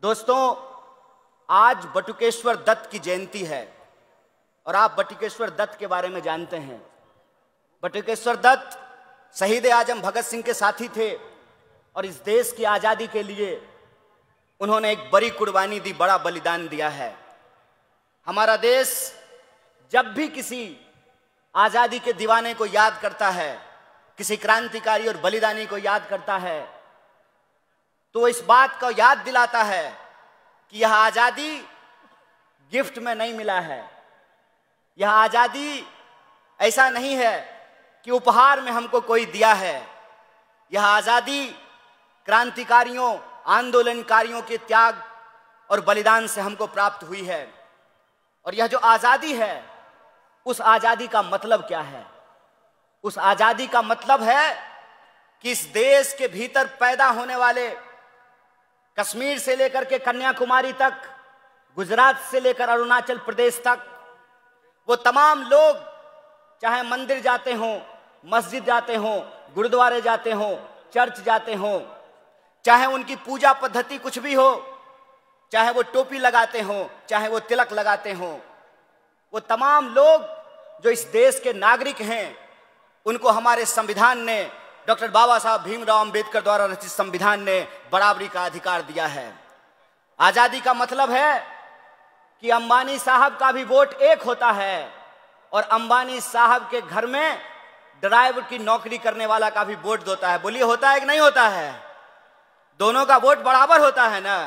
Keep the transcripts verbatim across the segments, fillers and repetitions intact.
दोस्तों, आज बटुकेश्वर दत्त की जयंती है और आप बटुकेश्वर दत्त के बारे में जानते हैं। बटुकेश्वर दत्त शहीद आजम भगत सिंह के साथी थे और इस देश की आज़ादी के लिए उन्होंने एक बड़ी कुर्बानी दी, बड़ा बलिदान दिया है। हमारा देश जब भी किसी आज़ादी के दीवाने को याद करता है, किसी क्रांतिकारी और बलिदानी को याद करता है, तो इस बात को याद दिलाता है कि यह आज़ादी गिफ्ट में नहीं मिला है। यह आज़ादी ऐसा नहीं है कि उपहार में हमको कोई दिया है। यह आज़ादी क्रांतिकारियों, आंदोलनकारियों के त्याग और बलिदान से हमको प्राप्त हुई है। और यह जो आज़ादी है, उस आज़ादी का मतलब क्या है? उस आज़ादी का मतलब है कि इस देश के भीतर पैदा होने वाले, कश्मीर से लेकर के कन्याकुमारी तक, गुजरात से लेकर अरुणाचल प्रदेश तक, वो तमाम लोग चाहे मंदिर जाते हों, मस्जिद जाते हों, गुरुद्वारे जाते हों, चर्च जाते हों, चाहे उनकी पूजा पद्धति कुछ भी हो, चाहे वो टोपी लगाते हों, चाहे वो तिलक लगाते हों, वो तमाम लोग जो इस देश के नागरिक हैं, उनको हमारे संविधान ने, डॉक्टर बाबा साहब भीमराव अंबेडकर द्वारा रचित संविधान ने बराबरी का अधिकार दिया है। आज़ादी का मतलब है कि अंबानी साहब का भी वोट एक होता है और अंबानी साहब के घर में ड्राइवर की नौकरी करने वाला का भी वोट होता है। बोलिए, होता है कि नहीं होता है? दोनों का वोट बराबर होता है ना।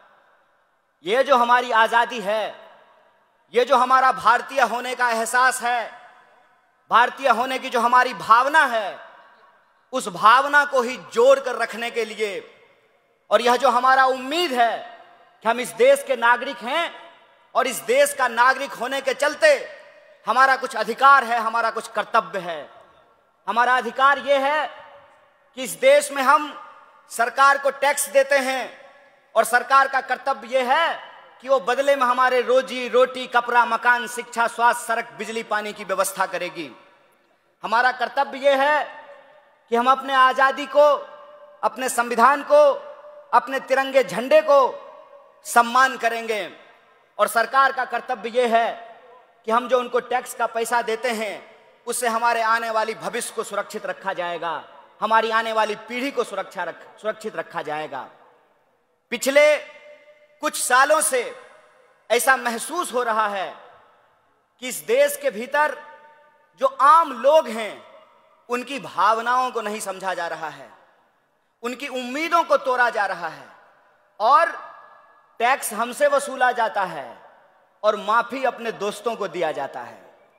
ये जो हमारी आज़ादी है, ये जो हमारा भारतीय होने का एहसास है, भारतीय होने की जो हमारी भावना है, उस भावना को ही जोड़ कर रखने के लिए, और यह जो हमारा उम्मीद है कि हम इस देश के नागरिक हैं और इस देश का नागरिक होने के चलते हमारा कुछ अधिकार है, हमारा कुछ कर्तव्य है। हमारा अधिकार यह है कि इस देश में हम सरकार को टैक्स देते हैं और सरकार का कर्तव्य यह है कि वो बदले में हमारे रोजी रोटी, कपड़ा, मकान, शिक्षा, स्वास्थ्य, सड़क, बिजली, पानी की व्यवस्था करेगी। हमारा कर्तव्य यह है कि हम अपने आज़ादी को, अपने संविधान को, अपने तिरंगे झंडे को सम्मान करेंगे। और सरकार का कर्तव्य यह है कि हम जो उनको टैक्स का पैसा देते हैं, उससे हमारे आने वाली भविष्य को सुरक्षित रखा जाएगा, हमारी आने वाली पीढ़ी को सुरक्षा रख सुरक्षित रखा जाएगा। पिछले कुछ सालों से ऐसा महसूस हो रहा है कि इस देश के भीतर जो आम लोग हैं, उनकी भावनाओं को नहीं समझा जा रहा है, उनकी उम्मीदों को तोड़ा जा रहा है और टैक्स हमसे वसूला जाता है और माफी अपने दोस्तों को दिया जाता है।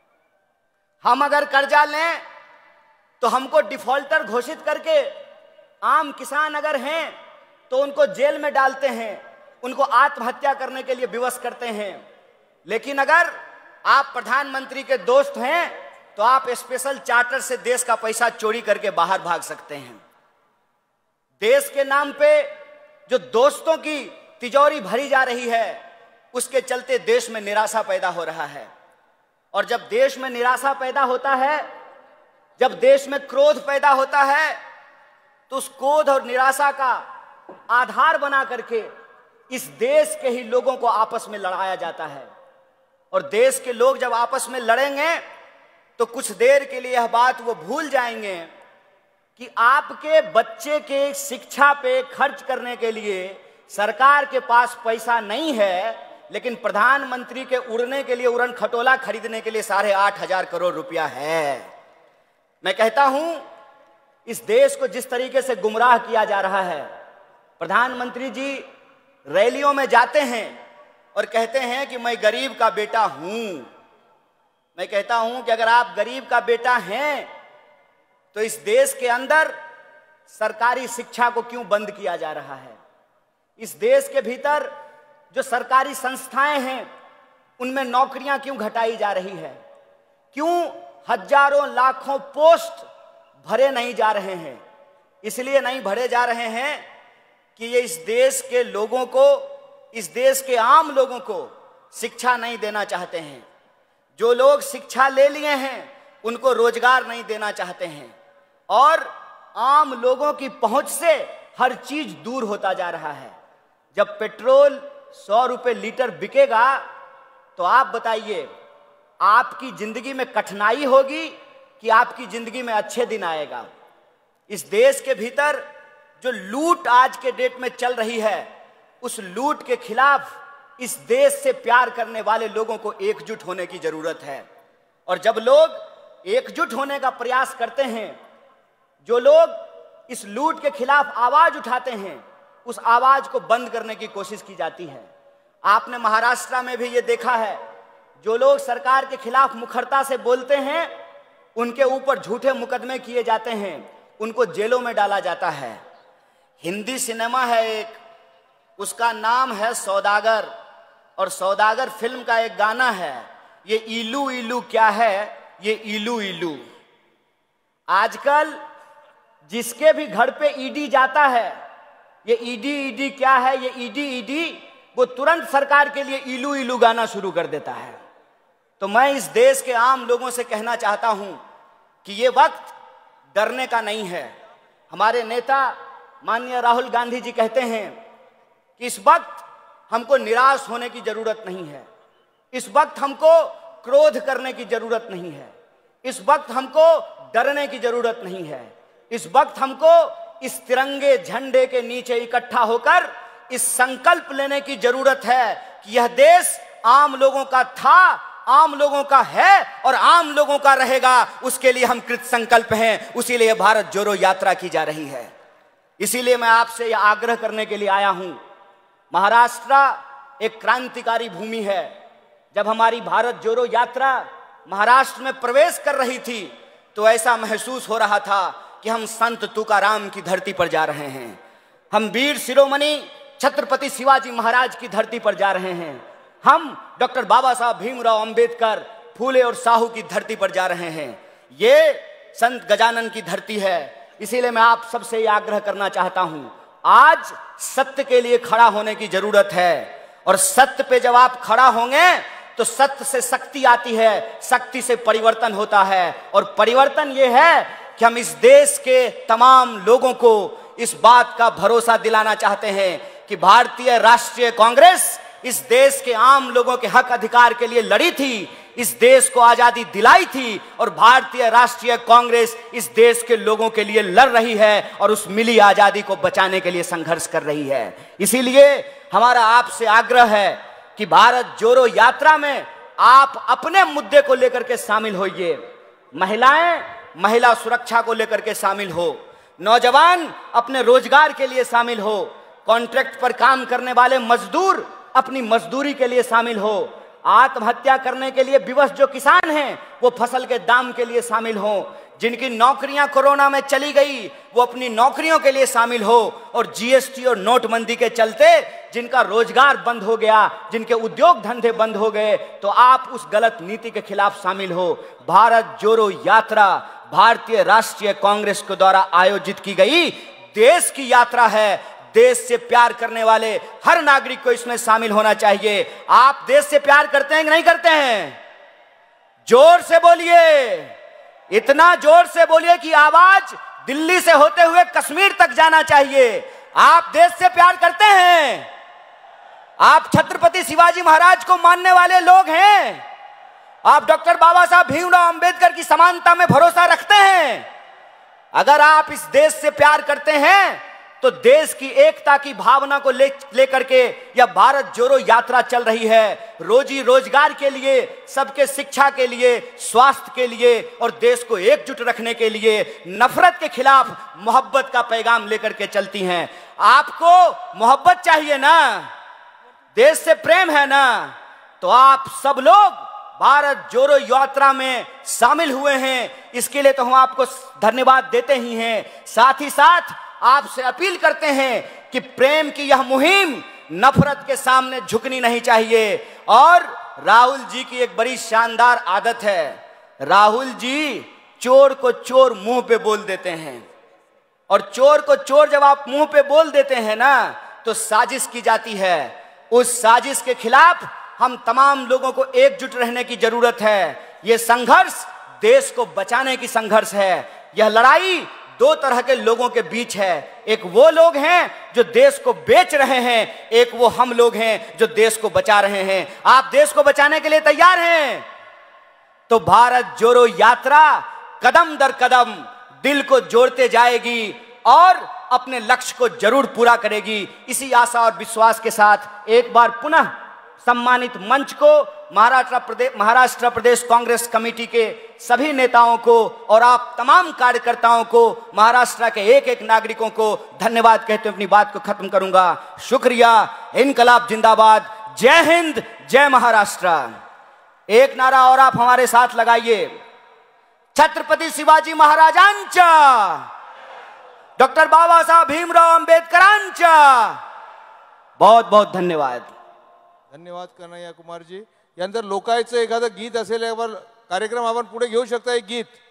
हम अगर कर्जा लें तो हमको डिफॉल्टर घोषित करके, आम किसान अगर हैं तो उनको जेल में डालते हैं, उनको आत्महत्या करने के लिए विवश करते हैं। लेकिन अगर आप प्रधानमंत्री के दोस्त हैं तो आप स्पेशल चार्टर से देश का पैसा चोरी करके बाहर भाग सकते हैं। देश के नाम पे जो दोस्तों की तिजोरी भरी जा रही है, उसके चलते देश में निराशा पैदा हो रहा है। और जब देश में निराशा पैदा होता है, जब देश में क्रोध पैदा होता है, तो उस क्रोध और निराशा का आधार बना करके इस देश के ही लोगों को आपस में लड़ाया जाता है। और देश के लोग जब आपस में लड़ेंगे तो कुछ देर के लिए यह बात वो भूल जाएंगे कि आपके बच्चे के शिक्षा पे खर्च करने के लिए सरकार के पास पैसा नहीं है, लेकिन प्रधानमंत्री के उड़ने के लिए उड़न खटोला खरीदने के लिए साढ़े आठ हजार करोड़ रुपया है। मैं कहता हूं, इस देश को जिस तरीके से गुमराह किया जा रहा है, प्रधानमंत्री जी रैलियों में जाते हैं और कहते हैं कि मैं गरीब का बेटा हूं। मैं कहता हूं कि अगर आप गरीब का बेटा हैं तो इस देश के अंदर सरकारी शिक्षा को क्यों बंद किया जा रहा है? इस देश के भीतर जो सरकारी संस्थाएं हैं, उनमें नौकरियां क्यों घटाई जा रही है? क्यों हजारों लाखों पोस्ट भरे नहीं जा रहे हैं? इसलिए नहीं भरे जा रहे हैं कि ये इस देश के लोगों को, इस देश के आम लोगों को शिक्षा नहीं देना चाहते हैं। जो लोग शिक्षा ले लिए हैं, उनको रोजगार नहीं देना चाहते हैं और आम लोगों की पहुंच से हर चीज दूर होता जा रहा है। जब पेट्रोल सौ रुपये लीटर बिकेगा तो आप बताइए, आपकी जिंदगी में कठिनाई होगी कि आपकी जिंदगी में अच्छे दिन आएगा? इस देश के भीतर जो लूट आज के डेट में चल रही है, उस लूट के खिलाफ इस देश से प्यार करने वाले लोगों को एकजुट होने की जरूरत है। और जब लोग एकजुट होने का प्रयास करते हैं, जो लोग इस लूट के खिलाफ आवाज उठाते हैं, उस आवाज को बंद करने की कोशिश की जाती है। आपने महाराष्ट्र में भी ये देखा है, जो लोग सरकार के खिलाफ मुखरता से बोलते हैं, उनके ऊपर झूठे मुकदमे किए जाते हैं, उनको जेलों में डाला जाता है। हिंदी सिनेमा है एक, उसका नाम है सौदागर, और सौदागर फिल्म का एक गाना है, ये इलू इलू क्या है, ये इलू इलू। आजकल जिसके भी घर पे ईडी जाता है, ये ईडी ईडी क्या है, ये ईडी ईडी, वो तुरंत सरकार के लिए इलू इलू गाना शुरू कर देता है। तो मैं इस देश के आम लोगों से कहना चाहता हूं कि ये वक्त डरने का नहीं है। हमारे नेता माननीय राहुल गांधी जी कहते हैं कि इस वक्त हमको निराश होने की जरूरत नहीं है, इस वक्त हमको क्रोध करने की जरूरत नहीं है, इस वक्त हमको डरने की जरूरत नहीं है। इस वक्त हमको इस तिरंगे झंडे के नीचे इकट्ठा होकर इस संकल्प लेने की जरूरत है कि यह देश आम लोगों का था, आम लोगों का है और आम लोगों का रहेगा। उसके लिए हम कृत संकल्प हैं, उसीलिए भारत जोड़ो यात्रा की जा रही है। इसीलिए मैं आपसे यह आग्रह करने के लिए आया हूं। महाराष्ट्र एक क्रांतिकारी भूमि है। जब हमारी भारत जोड़ो यात्रा महाराष्ट्र में प्रवेश कर रही थी, तो ऐसा महसूस हो रहा था कि हम संत तुकाराम की धरती पर जा रहे हैं, हम वीर शिरोमणि छत्रपति शिवाजी महाराज की धरती पर जा रहे हैं, हम डॉक्टर बाबा साहब भीमराव अंबेडकर, फूले और साहू की धरती पर जा रहे हैं। ये संत गजानन की धरती है। इसीलिए मैं आप सबसे ये आग्रह करना चाहता हूं, आज सत्य के लिए खड़ा होने की जरूरत है। और सत्य पे जब आप खड़ा होंगे तो सत्य से शक्ति आती है, शक्ति से परिवर्तन होता है। और परिवर्तन ये है कि हम इस देश के तमाम लोगों को इस बात का भरोसा दिलाना चाहते हैं कि भारतीय राष्ट्रीय कांग्रेस इस देश के आम लोगों के हक अधिकार के लिए लड़ी थी, इस देश को आजादी दिलाई थी, और भारतीय राष्ट्रीय कांग्रेस इस देश के लोगों के लिए लड़ रही है और उस मिली आजादी को बचाने के लिए संघर्ष कर रही है। इसीलिए हमारा आपसे आग्रह है कि भारत जोड़ो यात्रा में आप अपने मुद्दे को लेकर के शामिल होइए। महिलाएं महिला सुरक्षा को लेकर के शामिल हो, नौजवान अपने रोजगार के लिए शामिल हो, कॉन्ट्रैक्ट पर काम करने वाले मजदूर अपनी मजदूरी के लिए शामिल हो, आत्महत्या करने के लिए विवश जो किसान हैं वो फसल के दाम के लिए शामिल हो, जिनकी नौकरियां कोरोना में चली गई वो अपनी नौकरियों के लिए शामिल हो, और जीएसटी और नोटबंदी के चलते जिनका रोजगार बंद हो गया, जिनके उद्योग धंधे बंद हो गए, तो आप उस गलत नीति के खिलाफ शामिल हो। भारत जोड़ो यात्रा भारतीय राष्ट्रीय कांग्रेस के द्वारा आयोजित की गई देश की यात्रा है। देश से प्यार करने वाले हर नागरिक को इसमें शामिल होना चाहिए। आप देश से प्यार करते हैं कि नहीं करते हैं? जोर से बोलिए, इतना जोर से बोलिए कि आवाज दिल्ली से होते हुए कश्मीर तक जाना चाहिए। आप देश से प्यार करते हैं? आप छत्रपति शिवाजी महाराज को मानने वाले लोग हैं? आप डॉक्टर बाबा साहब भीमराव अंबेडकर की समानता में भरोसा रखते हैं? अगर आप इस देश से प्यार करते हैं तो देश की एकता की भावना को ले लेकर के यह भारत जोड़ो यात्रा चल रही है। रोजी रोजगार के लिए, सबके शिक्षा के लिए, स्वास्थ्य के लिए और देश को एकजुट रखने के लिए, नफरत के खिलाफ मोहब्बत का पैगाम लेकर के चलती हैं। आपको मोहब्बत चाहिए ना, देश से प्रेम है ना, तो आप सब लोग भारत जोड़ो यात्रा में शामिल हुए हैं। इसके लिए तो हम आपको धन्यवाद देते ही हैं। साथ ही साथ आपसे अपील करते हैं कि प्रेम की यह मुहिम नफरत के सामने झुकनी नहीं चाहिए। और राहुल जी की एक बड़ी शानदार आदत है, राहुल जी चोर को चोर मुंह पे बोल देते हैं, और चोर को चोर जब आप मुंह पे बोल देते हैं ना, तो साजिश की जाती है। उस साजिश के खिलाफ हम तमाम लोगों को एकजुट रहने की जरूरत है। यह संघर्ष देश को बचाने की संघर्ष है। यह लड़ाई दो तरह के लोगों के बीच है। एक वो लोग हैं जो देश को बेच रहे हैं, एक वो हम लोग हैं जो देश को बचा रहे हैं। आप देश को बचाने के लिए तैयार हैं तो भारत जोड़ो यात्रा कदम दर कदम दिल को जोड़ते जाएगी और अपने लक्ष्य को जरूर पूरा करेगी। इसी आशा और विश्वास के साथ एक बार पुनः सम्मानित मंच को महाराष्ट्र प्रदेश महाराष्ट्र प्रदेश कांग्रेस कमेटी के सभी नेताओं को और आप तमाम कार्यकर्ताओं को, महाराष्ट्र के एक एक नागरिकों को धन्यवाद कहते हुए अपनी बात को खत्म करूंगा। शुक्रिया। इनकलाब जिंदाबाद। जय हिंद, जय महाराष्ट्र। एक नारा और आप हमारे साथ लगाइए। छत्रपति शिवाजी महाराजांचा, डॉक्टर बाबा साहेब भीमराव आंबेडकरांचा। बहुत बहुत धन्यवाद। धन्यवाद कन्हैया कुमारजी। यानंतर लोकायचं एखादं गीत असेल, कार्यक्रम आपण पुढे घेऊ शकता एक गीत।